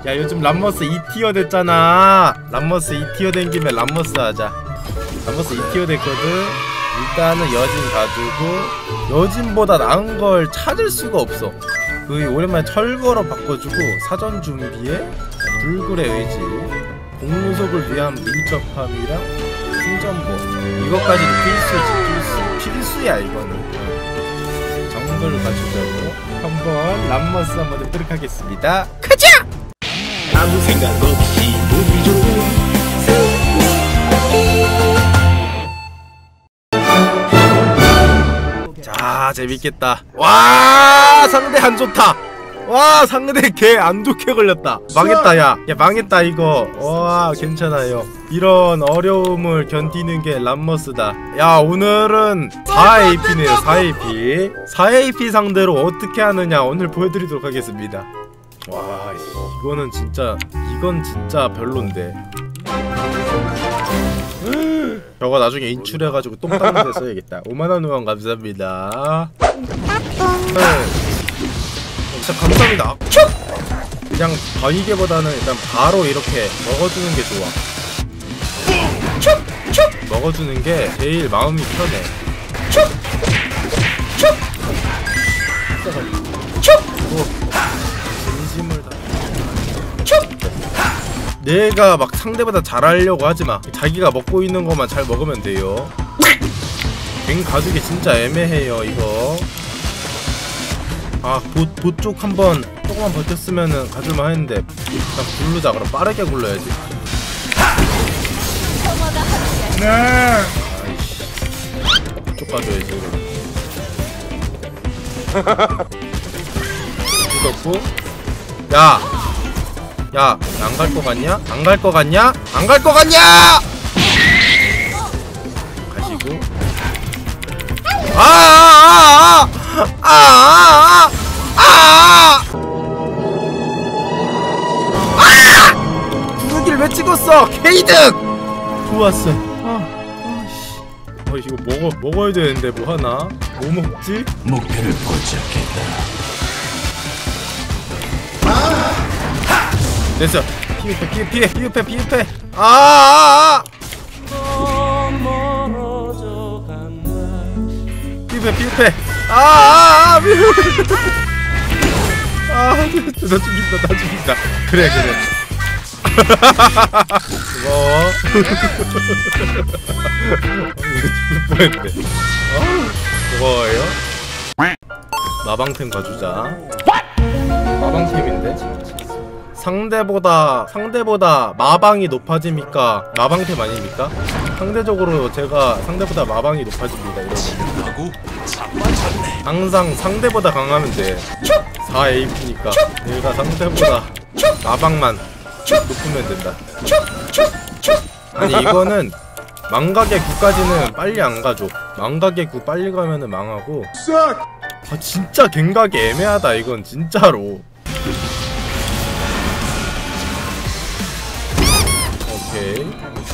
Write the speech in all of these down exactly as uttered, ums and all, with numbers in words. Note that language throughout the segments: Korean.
야 요즘 람머스 이 티어 됐잖아. 람머스 이 티어 된 김에 람머스 하자. 람머스 이 티어 됐거든. 일단은 여진 가지고 여진보다 나은 걸 찾을 수가 없어. 그 오랜만에 철거로 바꿔주고 사전 준비에 불굴의 의지, 공무속을 위한 민첩함이랑 승전보 이것까지도 필수지. 필수 필수야 이거는. 정글을 가지자고 한번 람머스 한번 해보도록 하겠습니다. 가자! 아무 생각 없이 운이 좋은 자 재밌겠다. 와 상대 안 좋다. 와 상대 개 안 좋게 걸렸다. 망했다. 야, 야 망했다 이거. 와 괜찮아요. 이런 어려움을 견디는 게 람머스다. 야 오늘은 사 에이피네요. 사 에이피 사 에이피 상대로 어떻게 하느냐 오늘 보여드리도록 하겠습니다. 와 이거는 진짜 이건 진짜 별론데. 저거 나중에 인출해가지고 똥 닦는 데 써야겠다. 오만원 후원 감사합니다. 네. 진짜 감사합니다. 그냥 바이게보다는 일단 바로 이렇게 먹어주는 게 좋아. 먹어주는 게 제일 마음이 편해. 진심을 다. 내가 막 상대보다 잘하려고 하지마. 자기가 먹고 있는 것만 잘 먹으면 돼요. 갱 가죽이 진짜 애매해요 이거. 아 봇, 봇 쪽 한번 조금만 버텼으면은 가줄만 했는데 일단 굴르자. 그럼 빠르게 굴러야지. 네. 아이씨 쪽 가줘야지. 죽었고. 야! 야! 안 갈 거 같냐? 안 갈 거 같냐? 안 갈 거 같냐? 가시고. 아아아아아! 아아아아! 아아아아! 아! 구르기를 왜 찍었어? K득! 좋았어. 아, 아씨. 아 이거 먹어 먹어야 되는데 뭐 하나? 뭐 먹지? 목표를 포착했다. 됐어. 피흡해 피흡해 피흡해 피흡해. 아아아아! 피흡해 피흡해. 아아아아! 아, 나 죽인다, 나 죽인다. 그래, 그래. 고마워. 이거 죽을 뻔했네. 고마워요. 마방템 가주자. 마방템인데? 상대보다, 상대보다 마방이 높아지니까 마방템 아닙니까? 상대적으로 제가 상대보다 마방이 높아집니다. 이러고. 항상 상대보다 강하면 돼. 사 에이피니까 내가 상대보다 마방만 높으면 된다. 아니 이거는 망각의 구까지는 빨리 안 가죠. 망각의 구 빨리 가면은 망하고. 아 진짜 갱각이 애매하다 이건 진짜로. 오케이.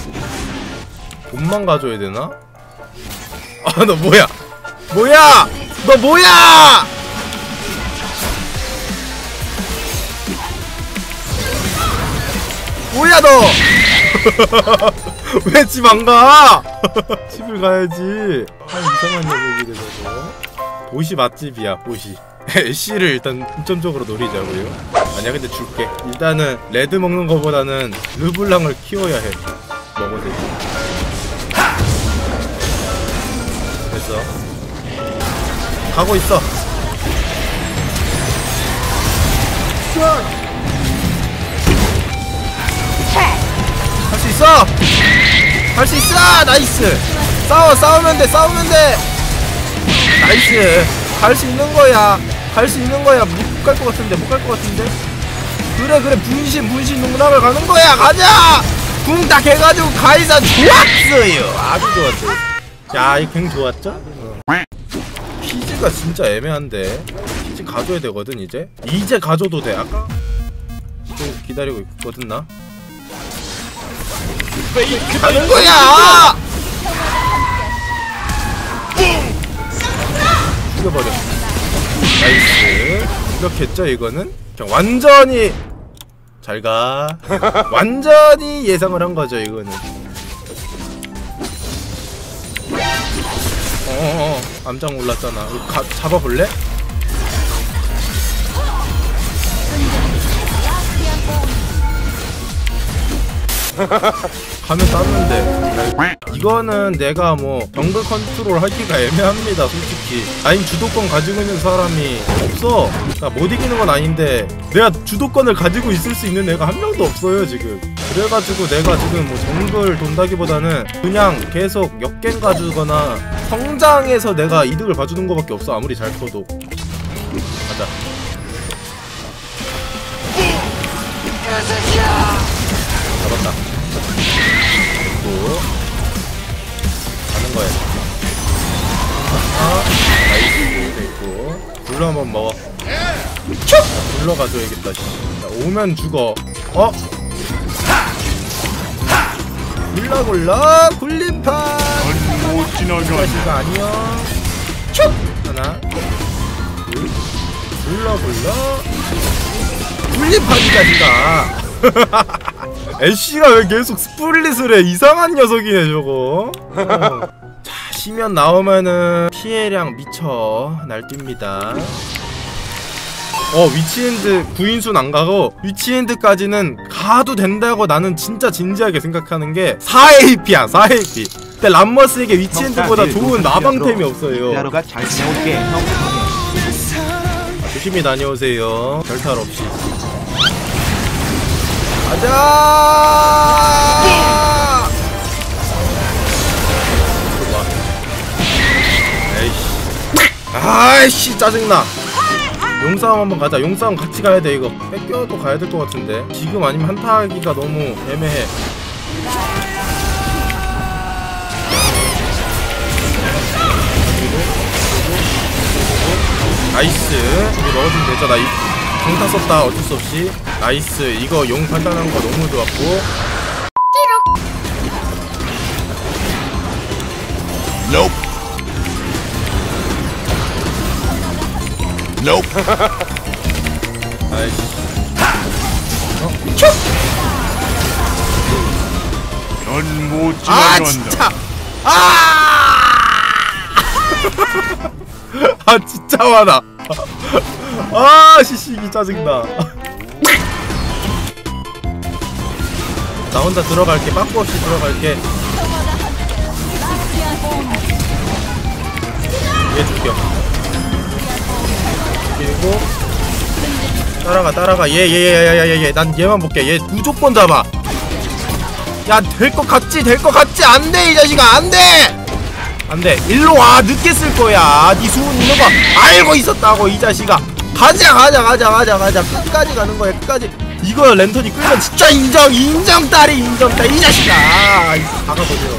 돈만 가져야 되나? 아 너 뭐야? 뭐야? 너 뭐야? 뭐야 너? 왜 집 안 가? 집을 가야지. 아 이상한 녀석이네 저거. 보시 맛집이야 보시. 애쉬를 일단 중점적으로 노리자고요. 아니야 근데 줄게. 일단은 레드 먹는 거보다는 르블랑을 키워야 해. 먹어도 되지. 됐어. 가고 있어. 할 수 있어. 할 수 있어. 나이스. 싸워 싸우면 돼 싸우면 돼. 나이스. 갈 수 있는 거야. 갈 수 있는 거야. 못 갈 것 같은데 못 갈 것 같은데. 그래 그래 분신 분신 농락을 가는 거야. 가자. 궁 딱 해가지고 가이사 좋았어요. 아주 좋았어요. 야 이 갱 좋았죠? 어. 피지가 진짜 애매한데. 피지 가져야 되거든 이제. 이제 가져도 돼. 아까 또 기다리고 있거든 나. 가는 거야. 죽여버려. 나이스. 이렇겠죠 이거는? 그냥 완전히 잘가. 완전히 예상을 한 거죠 이거는. 어어어 깜짝 놀랐잖아. 가, 잡아볼래? 가면 땄는데 이거는 내가 뭐 정글 컨트롤 하기가 애매합니다 솔직히. 라인 주도권 가지고 있는 사람이 없어. 나 못 이기는 건 아닌데 내가 주도권을 가지고 있을 수 있는 애가 한 명도 없어요 지금. 그래가지고 내가 지금 뭐 정글 돈다기보다는 그냥 계속 역갱 가주거나 성장해서 내가 이득을 봐주는 거밖에 없어 아무리 잘 커도. 가자. 잡았다. 또 가는 거야. 아, 나이스 됐고. 불러 한번 먹어. 촉! 불러 가져야겠다. 자, 오면 죽어. 어? 굴러 굴러 굴림판. 못 지나가. 시가 아니요. 촉! 하나. 둘. 굴러 굴러 굴림판이다 니가. 애쉬가 왜 계속 스플릿을 해? 이상한 녀석이네 저거. 어. 자 시면 나오면은 피해량 미쳐 날뜁니다. 어 위치핸드 구인순 안 가고 위치핸드까지는 가도 된다고 나는 진짜 진지하게 생각하는 게 사 에이피야 사 에이피. 근데 람머스에게 위치핸드보다 좋은 마방템이 없어요. 잘 지내올게 형. 조심히 다녀오세요. 별탈 없이. 가자! 에이씨. 아이씨 짜증나. 용싸움 한번 가자. 용싸움 같이 가야 돼 이거. 뺏겨도 가야 될 것 같은데. 지금 아니면 한타 하기가 너무 애매해. 나이스. 우리 넣어주면 되죠. 나 이 강타 썼다 어쩔 수 없이. 나이스. 이거 용 판단한 거 너무 좋았고. Nope. Nope. 아이씨. 어? 촉! 넌 못 아 지나간다. 진짜. 아! 아 진짜 많아. 아 시시기 짜증나. 나 혼자 들어갈게. 빠꾸 없이 들어갈게. 얘 죽여. 그리고 따라가 따라가. 얘 얘 얘 얘 얘 얘 난 얘만 볼게. 얘 무조건 잡아. 야 될 것 같지? 될 것 같지? 안돼 이 자식아 안돼. 안돼. 일로 와. 늦게 쓸 거야. 니 수은 있는 거 알고 있었다고 이 자식아. 가자 가자 가자 가자 가자. 끝까지 가는 거야 끝까지. 이거 랜턴이 끌면 진짜 인정 인정 딸이 인정 딸 이 자식아. 박아보세요.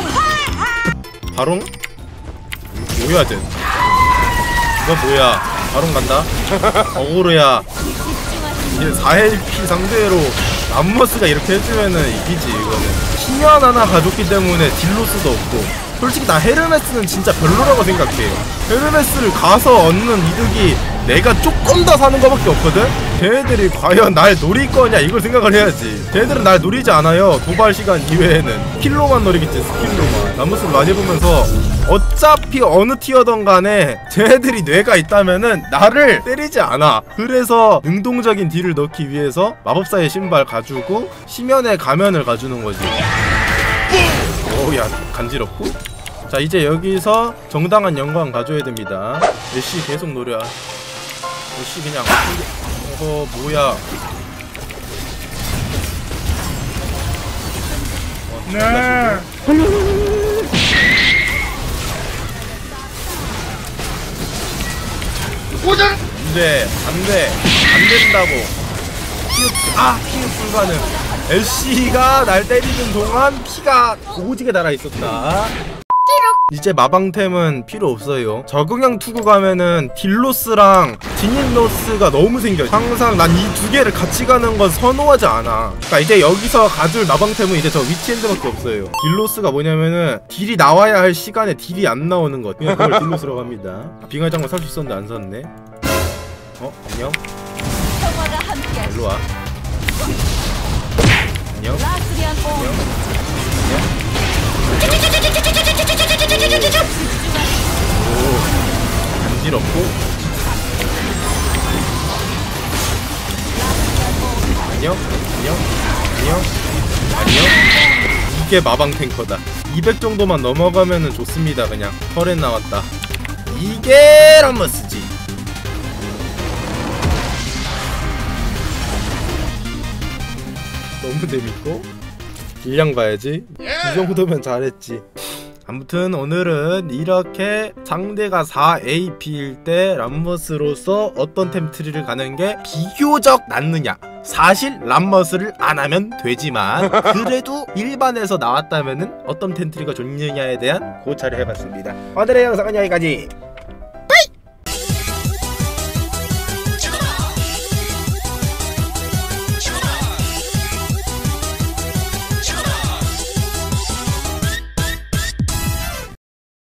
바롱? 뭐야 쟤? 이거 뭐야? 바롱 간다? 어그로야. 이제 사 에이피 상대로 람머스가 이렇게 해주면은 이기지 이거는. 희년 하나 가졌기 때문에 딜로스도 없고. 솔직히 나 헤르메스는 진짜 별로라고 생각해요. 헤르메스를 가서 얻는 이득이 내가 조금 더 사는 거밖에 없거든? 걔네들이 과연 날 노릴 거냐 이걸 생각을 해야지. 걔네들은 날 노리지 않아요. 도발 시간 이외에는 킬로만 노리겠지. 스킬로만. 람머스를 많이 보면서 어차피 어느 티어던 간에 쟤네들이 뇌가 있다면은 나를 때리지 않아. 그래서 능동적인 딜을 넣기 위해서 마법사의 신발 가지고 심연의 가면을 가주는 거지. 오야 간지럽고. 자 이제 여기서 정당한 영광 가져야 됩니다. 애쉬 계속 노려. 애쉬 그냥 어허 뭐야. 어, 네. 안돼 안돼 안된다고. 피흡 아 피흡 불가능. 애쉬가 날 때리는 동안 피가 오지게 달아있었다. 이제 마방템은 필요 없어요. 적응형 투구 가면은 딜로스랑 디닐로스가 너무 생겨. 항상 난 이 두 개를 같이 가는 건 선호하지 않아. 그러니까 이제 여기서 가줄 마방템은 이제 저 위치핸드밖에 없어요. 딜로스가 뭐냐면은 딜이 나와야 할 시간에 딜이 안 나오는 것. 그냥 그걸 딜로스라고 합니다. 빙하 장관 살 수 있었는데 안 샀네. 어? 안녕? 일로와. 오, 간지럽고. 안녕, 안녕, 안녕, 안녕. 이게 마방 탱커다. 이백 정도만 넘어가면은 좋습니다. 그냥 털에 나왔다. 이게 람머스지. 너무 재밌고 딜량 봐야지. 이 정도면 잘했지. 아무튼 오늘은 이렇게 상대가 사 에이피일 때 람머스로서 어떤 템트리를 가는 게 비교적 낫느냐. 사실 람머스를 안 하면 되지만 그래도 일반에서 나왔다면은 어떤 템트리가 좋느냐에 대한 고찰을 해봤습니다. 오늘의 영상은 여기까지.